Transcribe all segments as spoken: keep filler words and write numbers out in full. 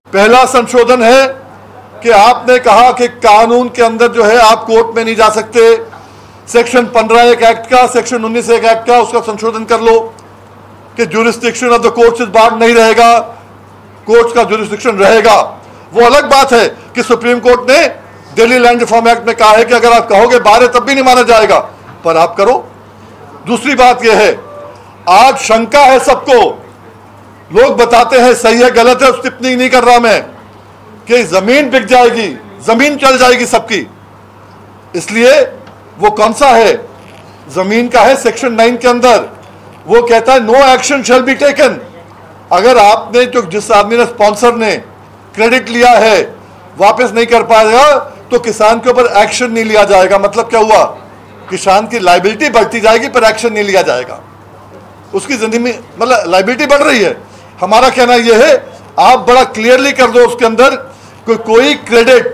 पहला संशोधन है कि आपने कहा कि कानून के अंदर जो है आप कोर्ट में नहीं जा सकते। सेक्शन पंद्रह एक एक्ट का, सेक्शन उन्नीस एक एक्ट का, उसका संशोधन कर लो कि जुरिस्डिक्शन ऑफ द कोर्ट्स इस बार नहीं रहेगा, कोर्ट्स का जुरिस्डिक्शन रहेगा। वो अलग बात है कि सुप्रीम कोर्ट ने दिल्ली लैंड रिफॉर्म एक्ट में कहा है कि अगर आप कहोगे बारह तब भी नहीं माना जाएगा, पर आप करो। दूसरी बात यह है, आज शंका है सबको, लोग बताते हैं सही है गलत है, उस टिप्पणी नहीं कर रहा मैं, कि जमीन बिक जाएगी, जमीन चल जाएगी सबकी। इसलिए वो कौन सा है, जमीन का है सेक्शन नाइन के अंदर, वो कहता है no action shall be taken. अगर आपने जो जिस आदमी ने स्पॉन्सर ने क्रेडिट लिया है वापस नहीं कर पाएगा तो किसान के ऊपर एक्शन नहीं लिया जाएगा। मतलब क्या हुआ, किसान की लायबिलिटी बढ़ती जाएगी पर एक्शन नहीं लिया जाएगा, उसकी जिंदगी में मतलब लायबिलिटी बढ़ रही है। हमारा कहना यह है आप बड़ा क्लियरली कर दो उसके अंदर कोई कोई क्रेडिट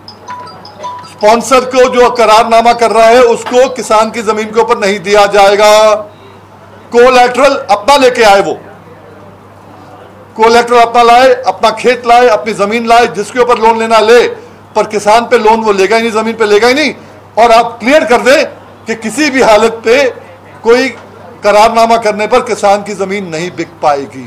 स्पॉन्सर को जो करारनामा कर रहा है उसको किसान की जमीन के ऊपर नहीं दिया जाएगा। कोलैटरल अपना लेके आए, वो कोलैटरल अपना लाए, अपना खेत लाए, अपनी जमीन लाए, जिसके ऊपर लोन लेना ले, पर किसान पे लोन वो लेगा ही नहीं, जमीन पे लेगा ही नहीं। और आप क्लियर कर दें कि किसी भी हालत पे कोई करारनामा करने पर किसान की जमीन नहीं बिक पाएगी।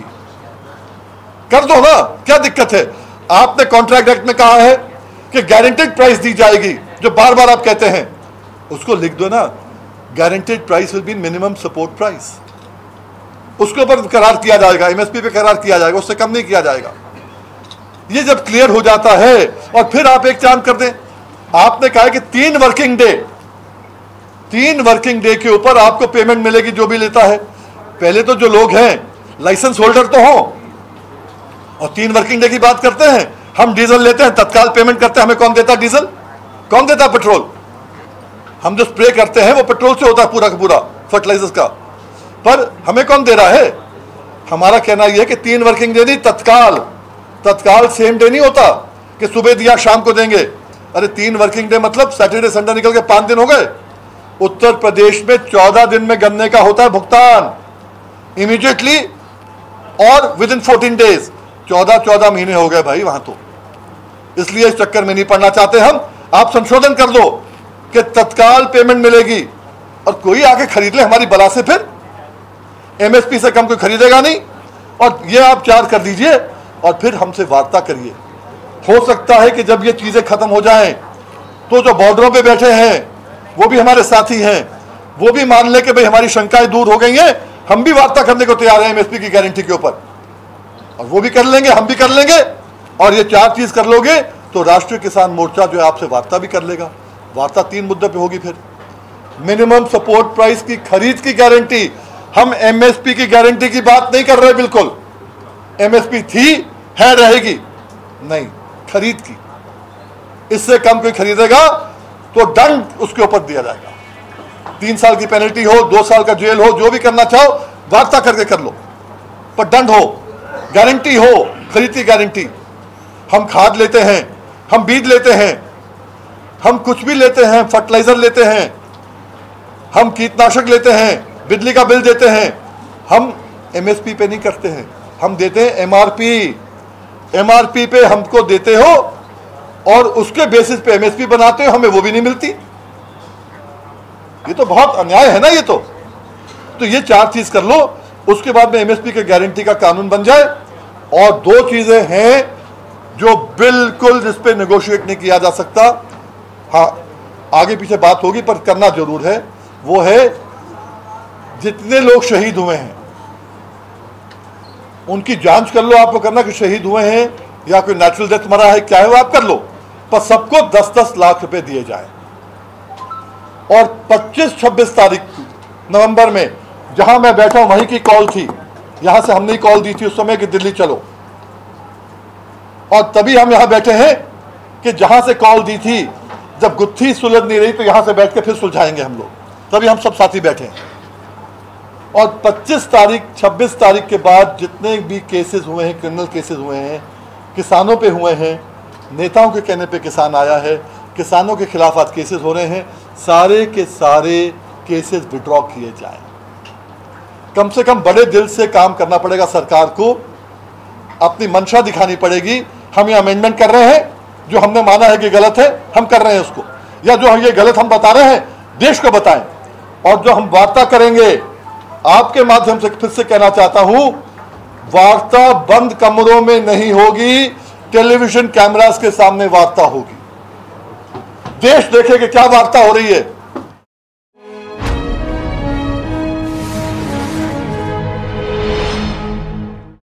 कर दो ना, क्या दिक्कत है। आपने कॉन्ट्रैक्ट एक्ट में कहा है कि गारंटेड प्राइस दी जाएगी, जो बार बार आप कहते हैं, उसको लिख दो ना, guaranteed price will be minimum support price. उसके ऊपर करार किया जाएगा, एमएसपी पे करार किया जाएगा, उससे कम नहीं किया जाएगा। ये जब क्लियर हो जाता है और फिर आप एक काम कर दें, आपने कहा कि तीन वर्किंग डे तीन वर्किंग डे के ऊपर आपको पेमेंट मिलेगी जो भी लेता है। पहले तो जो लोग हैं लाइसेंस होल्डर तो हो, और तीन वर्किंग डे की बात करते हैं। हम डीजल लेते हैं तत्काल पेमेंट करते हैं, हमें कौन देता है डीजल, कौन देता है पेट्रोल। हम जो स्प्रे करते हैं वो पेट्रोल से होता है पूरा का पूरा, फर्टिलाइजर्स का, पर हमें कौन दे रहा है। हमारा कहना यह है कि तीन वर्किंग डे नहीं, तत्काल तत्काल सेम डे नहीं होता कि सुबह दिया शाम को देंगे। अरे तीन वर्किंग डे मतलब सैटरडे संडे निकल के पांच दिन हो गए। उत्तर प्रदेश में चौदह दिन में गन्ने का होता है भुगतान इमीडिएटली और विद इन फोर्टीन डेज। चौदह चौदह महीने हो गए भाई वहां तो, इसलिए इस चक्कर में नहीं पड़ना चाहते हम। आप संशोधन कर दो कि तत्काल पेमेंट मिलेगी और कोई आके खरीद ले हमारी बला से, फिर एमएसपी से कम कोई खरीदेगा नहीं। और ये आप चार कर दीजिए और फिर हमसे वार्ता करिए। हो सकता है कि जब ये चीजें खत्म हो जाएं तो जो बॉर्डरों पे बैठे हैं वो भी हमारे साथी हैं, वो भी मान ले कि भाई हमारी शंकाएं दूर हो गई हैं, हम भी वार्ता करने को तैयार हैं एमएसपी की गारंटी के ऊपर, और वो भी कर लेंगे, हम भी कर लेंगे। और ये चार चीज कर लोगे तो राष्ट्रीय किसान मोर्चा जो है आपसे वार्ता भी कर लेगा। वार्ता तीन मुद्दे पे होगी। फिर मिनिमम सपोर्ट प्राइस की खरीद की गारंटी, हम एमएसपी की गारंटी की बात नहीं कर रहे। बिल्कुल एमएसपी थी है रहेगी नहीं, खरीद की। इससे कम कोई खरीदेगा तो दंड उसके ऊपर दिया जाएगा, तीन साल की पेनल्टी हो, दो साल का जेल हो, जो भी करना चाहो वार्ता करके कर लो, पर दंड हो, गारंटी हो, खरीद की गारंटी। हम खाद लेते हैं, हम बीज लेते हैं, हम कुछ भी लेते हैं, फर्टिलाइजर लेते हैं, हम कीटनाशक लेते हैं, बिजली का बिल देते हैं, हम एमएसपी पे नहीं करते हैं, हम देते हैं एमआरपी। एमआरपी पे हमको देते हो और उसके बेसिस पे एमएसपी बनाते हो, हमें वो भी नहीं मिलती। ये तो बहुत अन्याय है ना। ये तो तो ये चार चीज कर लो, उसके बाद में एमएसपी के गारंटी का कानून बन जाए। और दो चीजें हैं जो बिल्कुल जिस पे नेगोशिएट नहीं किया जा सकता, हाँ आगे पीछे बात होगी पर करना जरूर है, वो है जितने लोग शहीद हुए हैं उनकी जांच कर लो। आपको करना कि शहीद हुए हैं या कोई नेचुरल डेथ मरा है, क्या है वो आप कर लो, पर सबको दस दस लाख रुपए दिए जाए। और पच्चीस छब्बीस तारीख नवंबर में जहां मैं बैठा हूं वहीं की कॉल थी, यहां से हमने कॉल दी थी उस समय कि दिल्ली चलो, और तभी हम यहां बैठे हैं कि जहां से कॉल दी थी, जब गुत्थी सुलझ नहीं रही तो यहां से बैठ के फिर सुलझाएंगे हम लोग, तभी हम सब साथी बैठे हैं। और पच्चीस तारीख छब्बीस तारीख के बाद जितने भी केसेस हुए हैं, क्रिमिनल केसेस हुए हैं, किसानों पे हुए हैं, नेताओं के कहने पे किसान आया है, किसानों के खिलाफ आज केसेस हो रहे हैं, सारे के सारे केसेस विड्रॉ किए जाएं। कम से कम बड़े दिल से काम करना पड़ेगा सरकार को, अपनी मंशा दिखानी पड़ेगी हम ये अमेंडमेंट कर रहे हैं, जो हमने माना है कि गलत है हम कर रहे हैं उसको, या जो ये गलत हम बता रहे हैं देश को बताएं। और जो हम वार्ता करेंगे, आपके माध्यम से फिर से कहना चाहता हूं, वार्ता बंद कमरों में नहीं होगी, टेलीविजन कैमरास के सामने वार्ता होगी। देश देखे कि क्या वार्ता हो रही है।